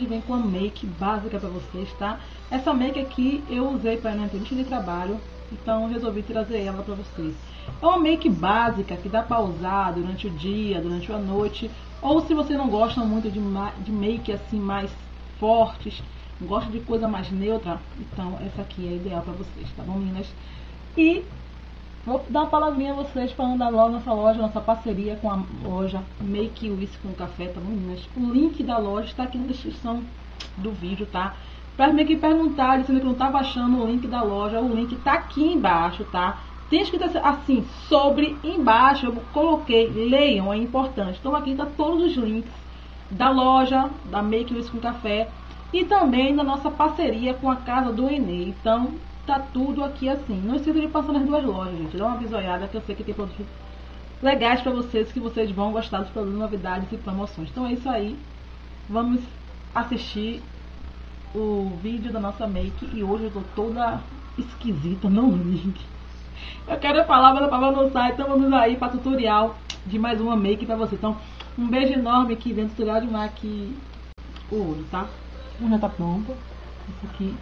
vem com uma make básica para vocês, tá? Essa make aqui eu usei para na entrevista de trabalho, então resolvi trazer ela para vocês. É uma make básica que dá para usar durante o dia, durante a noite, ou se você não gosta muito de make assim mais fortes, gosta de coisa mais neutra, então essa aqui é ideal para vocês, tá bom, meninas? E vou dar uma palavrinha a vocês falando da nossa loja, nossa parceria com a loja Make Whisky com Café, tá bom, meninas? O link da loja está aqui na descrição do vídeo, tá? Para me perguntar, dizendo que não estava achando o link da loja, o link tá aqui embaixo, tá? Tem escrito assim, sobre embaixo, eu coloquei, leiam, é importante. Então aqui tá todos os links da loja, da Make Whisky com Café e também da nossa parceria com a Casa do Enê. Então tá tudo aqui assim. Não esqueça de passar nas duas lojas, gente. Dá uma bisoiada que eu sei que tem produtos legais pra vocês, que vocês vão gostar dos produtos, novidades e promoções. Então é isso aí. Vamos assistir o vídeo da nossa make. E hoje eu tô toda esquisita, não ligue. Eu quero falar, mas a palavra não sai. Então vamos aí para tutorial de mais uma make pra você. Então um beijo enorme aqui dentro do tutorial de make o olho, tá? Um já tá pronto. Esse aqui.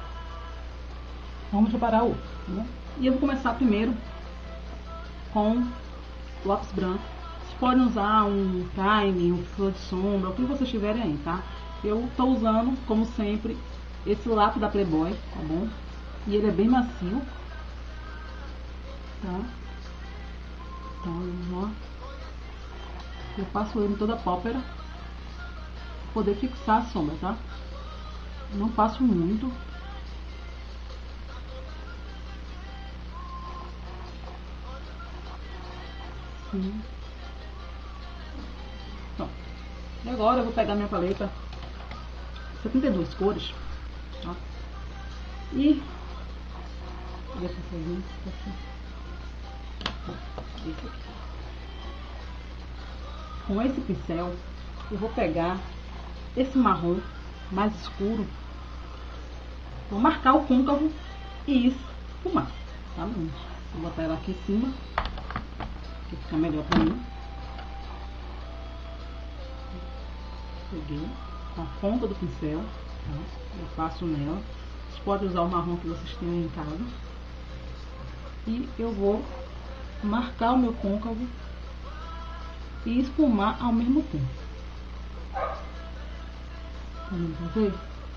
Vamos preparar o outro, né? E eu vou começar primeiro com lápis branco. Vocês podem usar um prime, um flor de sombra, o que vocês tiverem aí, tá? Eu tô usando, como sempre, esse lápis da Playboy, tá bom? E ele é bem macio, tá? Então, ó, eu passo ele em toda a pálpebra pra poder fixar a sombra, tá? Não passo muito. Então, e agora eu vou pegar minha paleta 72 cores, tá? E deixa eu fazer isso aqui. Com esse pincel eu vou pegar esse marrom mais escuro, vou marcar o côncavo e esfumar, tá? Vou botar ela aqui em cima, que fica melhor pra mim. Peguei com a ponta do pincel, tá? Eu passo nela. Vocês podem usar o marrom que vocês tenham em casa. E eu vou marcar o meu côncavo e esfumar ao mesmo tempo. Vamos fazer?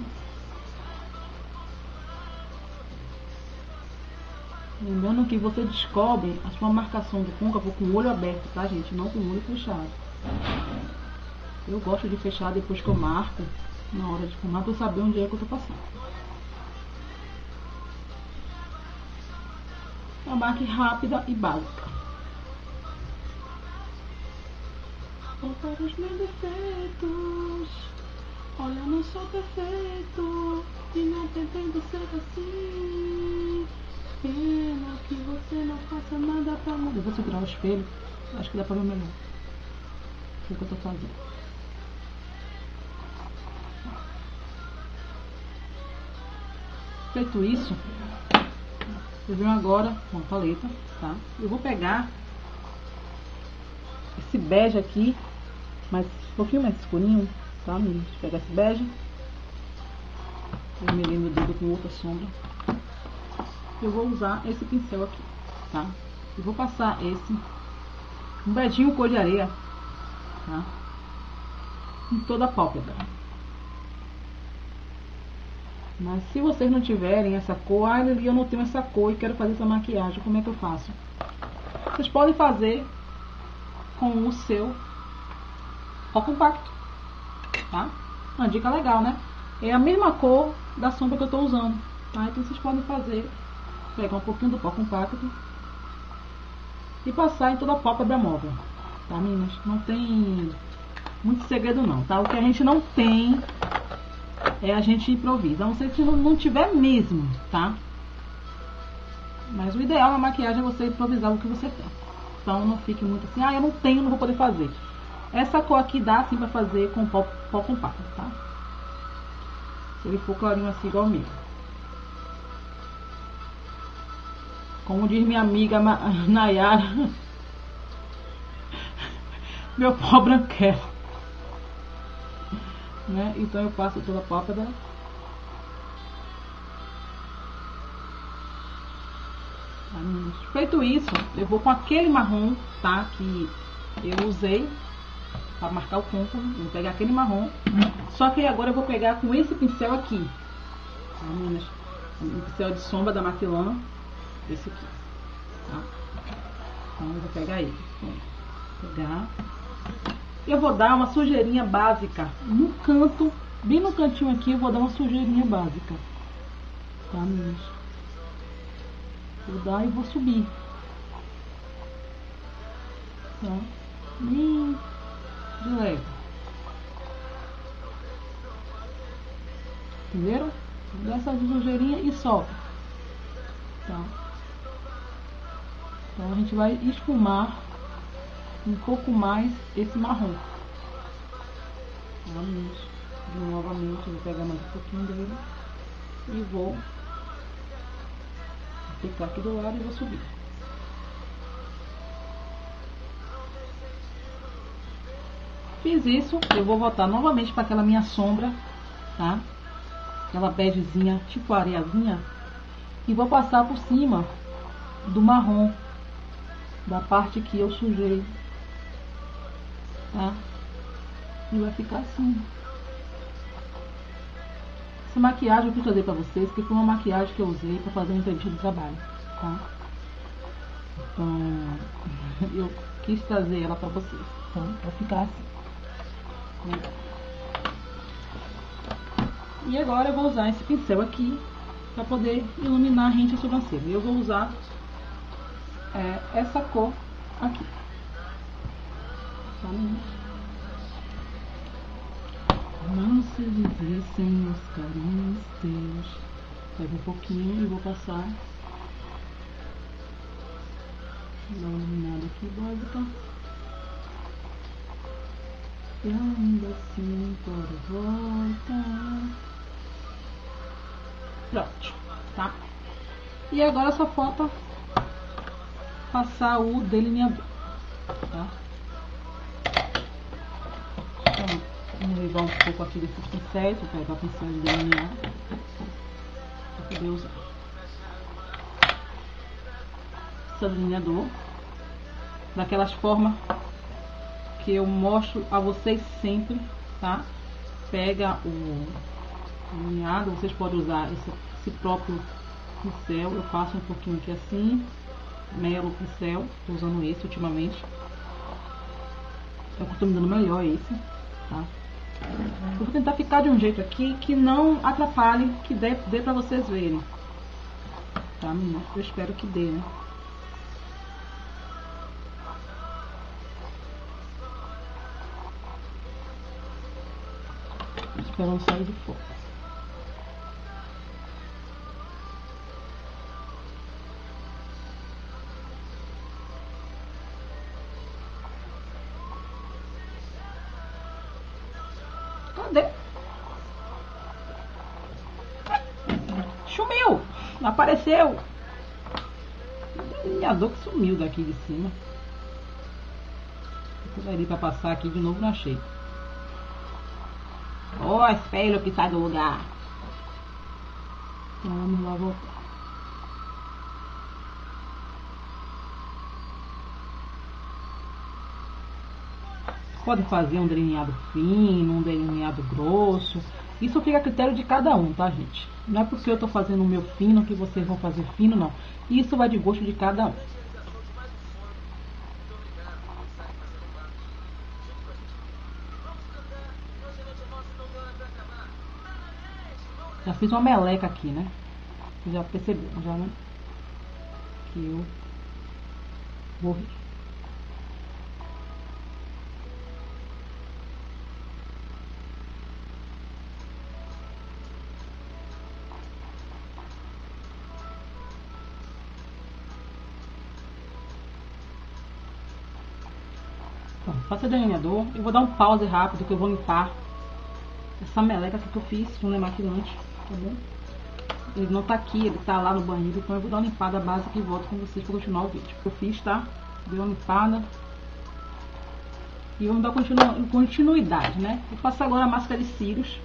Lembrando que você descobre a sua marcação do côncavo com o olho aberto, tá, gente? Não com o olho fechado. Eu gosto de fechar depois que eu marco, na hora de fumar, pra eu saber onde é que eu tô passando. Uma marca rápida e básica. Para os meus defeitos, olha, não sou perfeito e não pretendo ser assim. Pena que você não faça nada pra mim. Eu vou segurar o espelho, acho que dá pra ver melhor o que eu tô fazendo. Feito isso, eu venho agora com a paleta, tá? Eu vou pegar esse bege aqui, mas um pouquinho mais escurinho, tá? Vou pegar esse bege, vermelhei meu dedo com outra sombra. Eu vou usar esse pincel aqui, tá? Eu vou passar um beijinho cor de areia, tá? Em toda a pálpebra. Mas se vocês não tiverem essa cor, eu não tenho essa cor e quero fazer essa maquiagem, como é que eu faço? Vocês podem fazer com o seu pó compacto, tá? Uma dica legal, né? É a mesma cor da sombra que eu tô usando, tá? Então vocês podem fazer, pegar um pouquinho do pó compacto e passar em toda a pálpebra móvel, tá, meninas? Não tem muito segredo não, tá? O que a gente não tem é a gente improvisa, a não ser que não tiver mesmo, tá? Mas o ideal na maquiagem é você improvisar o que você tem. Então não fique muito assim, eu não tenho, não vou poder fazer. Essa cor aqui dá assim pra fazer com pó compacto, tá? Se ele for clarinho assim igual o meu. Como diz minha amiga Nayara, meu pó branquelo. né? Então eu passo toda a pálpebra. Feito isso, eu vou com aquele marrom, tá? Que eu usei para marcar o contorno. Vou pegar aquele marrom. Só que agora eu vou pegar com esse pincel aqui, tá, meninas? Um pincel de sombra da Matelã, esse aqui, tá? Então eu vou pegar ele. Vou pegar. Eu vou dar uma sujeirinha básica no canto, bem no cantinho aqui. Eu vou dar uma sujeirinha básica, tá, meninas? Vou dar e vou subir, tá? Bem de leve. Entenderam? Dá essa sujeirinha e solta, tá? Então a gente vai esfumar um pouco mais esse marrom. Vamos, novamente, eu vou pegar mais um pouquinho dele e vou aplicar aqui do lado e vou subir. Fiz isso, eu vou voltar novamente para aquela minha sombra, tá? Aquela begezinha, tipo areiazinha, e vou passar por cima do marrom, da parte que eu sujei, tá? E vai ficar assim. Essa maquiagem eu quis trazer pra vocês, porque foi uma maquiagem que eu usei pra fazer um entrevista de trabalho, tá? Então, eu quis trazer ela pra vocês, então vai ficar assim. E agora eu vou usar esse pincel aqui pra poder iluminar rente a sobrancelha. Eu vou usar essa cor aqui, tá? Não se vivessem os carinhos teus. Pego um pouquinho e vou passar. Dá uma iluminada aqui básica. E ainda assim por volta. Pronto, tá? E agora só falta passar o delineador, tá? Vamos levar um pouco aqui desses pincéis, vou pegar o pincel de delinear para poder usar. Esse delineador, daquelas formas que eu mostro a vocês sempre, tá? Pega o delineado, vocês podem usar esse próprio pincel. Eu faço um pouquinho aqui assim, melo o pincel, tô usando esse ultimamente. Eu tô me dando melhor esse, tá? Eu vou tentar ficar de um jeito aqui que não atrapalhe, que dê pra vocês verem, tá, menina? Eu espero que dê, né? Esperando sair do fogo. Cadê? Sumiu! Não apareceu! O delineador que sumiu daqui de cima. Eu ali pra passar aqui de novo, não achei. Ó, espelho que sai do lugar. Vamos lá voltar. Pode fazer um delineado fino, um delineado grosso. Isso fica a critério de cada um, tá, gente? Não é porque eu tô fazendo o meu fino que vocês vão fazer fino, não. Isso vai de gosto de cada um. Já fiz uma meleca aqui, né? Vocês já perceberam, já, né? Que eu vou rir. Faça delineador. Eu vou dar um pause rápido que eu vou limpar essa meleca que eu fiz com demaquilante, tá bom? Ele não tá aqui, ele tá lá no banheiro, então eu vou dar uma limpada básica e volto com vocês para continuar o vídeo. Eu fiz, tá? Dei uma limpada. E vamos dar continuidade, né? Vou passar agora a máscara de cílios.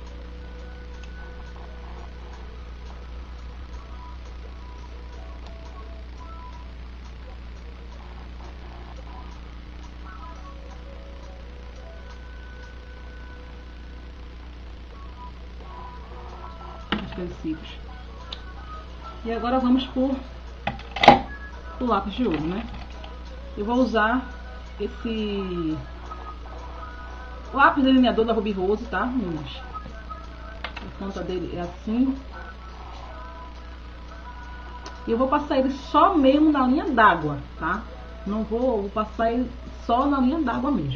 Máscara de cílios. E agora vamos por o lápis de olho, né? Eu vou usar esse lápis delineador da Ruby Rose, tá, meninas? A ponta dele é assim. E eu vou passar ele só mesmo na linha d'água, tá? Não vou passar ele só na linha d'água mesmo.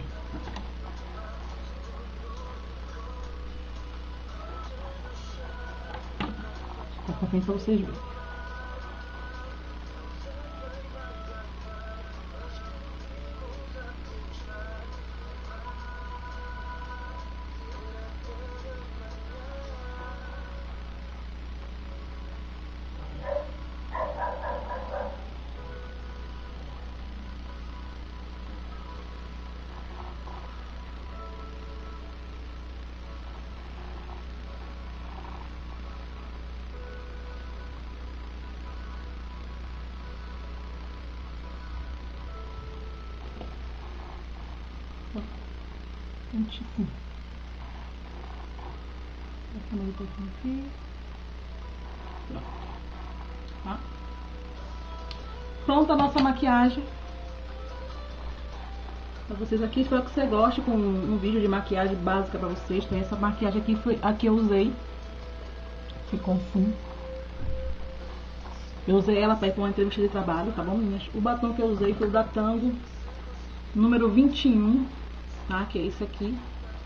Tá pra frente pra vocês verem. Tipo, aqui. Pronto. Tá? Pronta a nossa maquiagem pra vocês aqui. Espero que você goste com um vídeo de maquiagem básica pra vocês. Tem essa maquiagem aqui, foi a que eu usei. Ficou assim. Eu usei ela para ir pra uma entrevista de trabalho, tá bom, meninas? O batom que eu usei foi o da Tango número 21, tá? Que é esse aqui.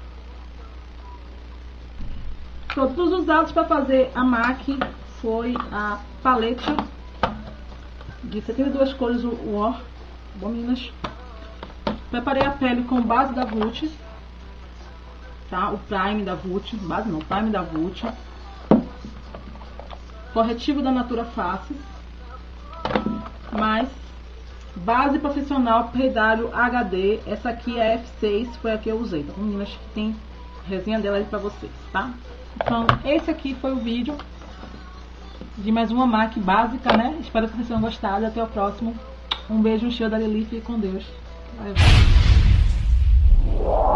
Todos os usados para fazer a MAC foi a palete de 72 cores War, tá bom, meninas? Preparei a pele com base da Vult, tá? O prime da Vult, base não, prime da Vult. Corretivo da Natura Face, mais base profissional Perdalho HD. Essa aqui é F6, foi a que eu usei, tá bom, meninas? Tem resenha dela aí pra vocês, tá? Então, esse aqui foi o vídeo de mais uma MAC básica, né? Espero que vocês tenham gostado. Até o próximo. Um beijo, um cheiro da Lili. Fique com Deus. Vai.